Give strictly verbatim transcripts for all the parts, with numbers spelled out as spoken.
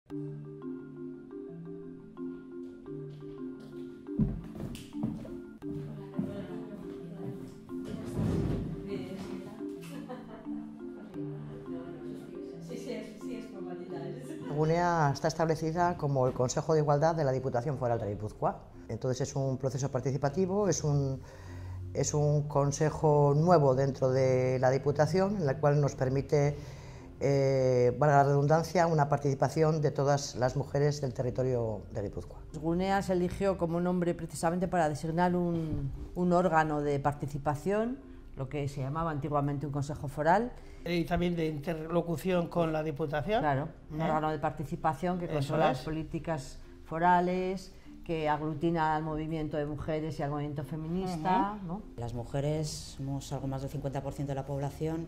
Gunea está establecida como el Consejo de Igualdad de la Diputación Foral de Guipúzcoa. Entonces es un proceso participativo, es un, es un consejo nuevo dentro de la Diputación, en el cual nos permite, eh, valga la redundancia, una participación de todas las mujeres del territorio de Guipúzcoa. Gunea se eligió como nombre precisamente para designar un, un órgano de participación, lo que se llamaba antiguamente un consejo foral. Y también de interlocución con la Diputación. Claro, un ¿Eh? órgano de participación que controla las políticas forales, que aglutina al movimiento de mujeres y al movimiento feminista. Uh-huh. ¿no? Las mujeres somos algo más del cincuenta por ciento de la población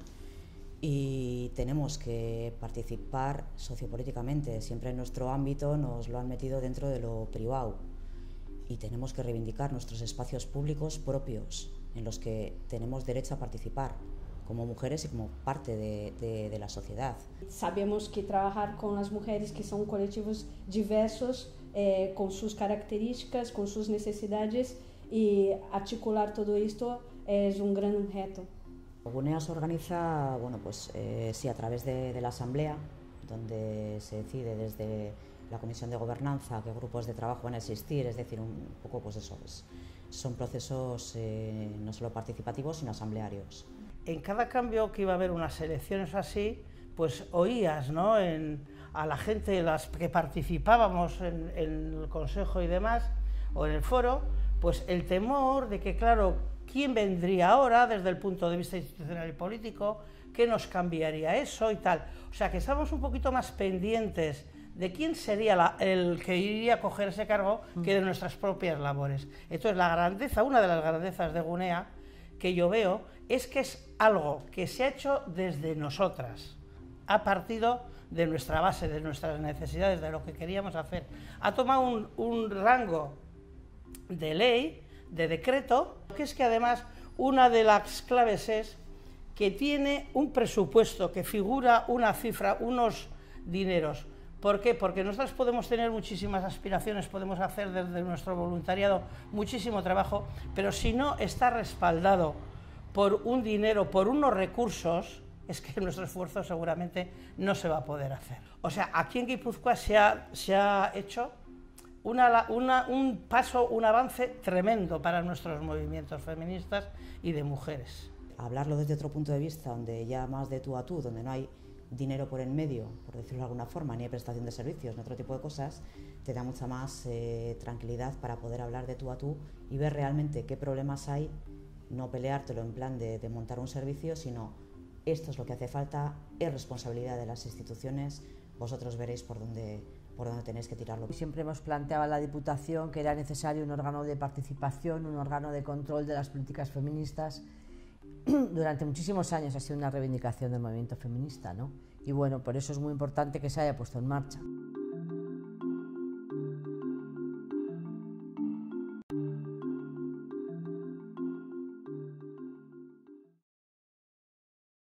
y tenemos que participar sociopolíticamente. Siempre en nuestro ámbito nos lo han metido dentro de lo privado y tenemos que reivindicar nuestros espacios públicos propios en los que tenemos derecho a participar como mujeres y como parte de, de, de la sociedad. Sabemos que trabajar con las mujeres, que son colectivos diversos, eh, con sus características, con sus necesidades, y articular todo esto es un gran reto. Gunea se organiza, bueno, pues eh, sí, a través de, de la asamblea, donde se decide desde la comisión de gobernanza qué grupos de trabajo van a existir, es decir, un poco pues eso, es, son procesos eh, no solo participativos, sino asamblearios. En cada cambio que iba a haber unas elecciones así, pues oías, ¿no?, en, a la gente las que participábamos en, en el consejo y demás, o en el foro, pues el temor de que, claro, ¿quién vendría ahora desde el punto de vista institucional y político? ¿Qué nos cambiaría eso y tal? O sea, que estamos un poquito más pendientes de quién sería la, el que iría a coger ese cargo que de nuestras propias labores. Entonces, la grandeza, una de las grandezas de Gunea, que yo veo, es que es algo que se ha hecho desde nosotras, ha partido de nuestra base, de nuestras necesidades, de lo que queríamos hacer. Ha tomado un, un rango de ley, de decreto, que es que además una de las claves es que tiene un presupuesto, que figura una cifra, unos dineros. ¿Por qué? Porque nosotros podemos tener muchísimas aspiraciones, podemos hacer desde nuestro voluntariado muchísimo trabajo, pero si no está respaldado por un dinero, por unos recursos, es que nuestro esfuerzo seguramente no se va a poder hacer. O sea, aquí en Guipúzcoa se ha, se ha hecho una, una, un paso, un avance tremendo para nuestros movimientos feministas y de mujeres. Hablarlo desde otro punto de vista, donde ya más de tú a tú, donde no hay dinero por en medio, por decirlo de alguna forma, ni hay prestación de servicios, ni otro tipo de cosas, te da mucha más eh, tranquilidad para poder hablar de tú a tú y ver realmente qué problemas hay, no peleártelo en plan de, de montar un servicio, sino esto es lo que hace falta, es responsabilidad de las instituciones, vosotros veréis por dónde, por dónde tenéis que tirarlo. Siempre hemos planteado a la Diputación que era necesario un órgano de participación, un órgano de control de las políticas feministas. Durante muchísimos años ha sido una reivindicación del movimiento feminista, ¿no? Y bueno, por eso es muy importante que se haya puesto en marcha.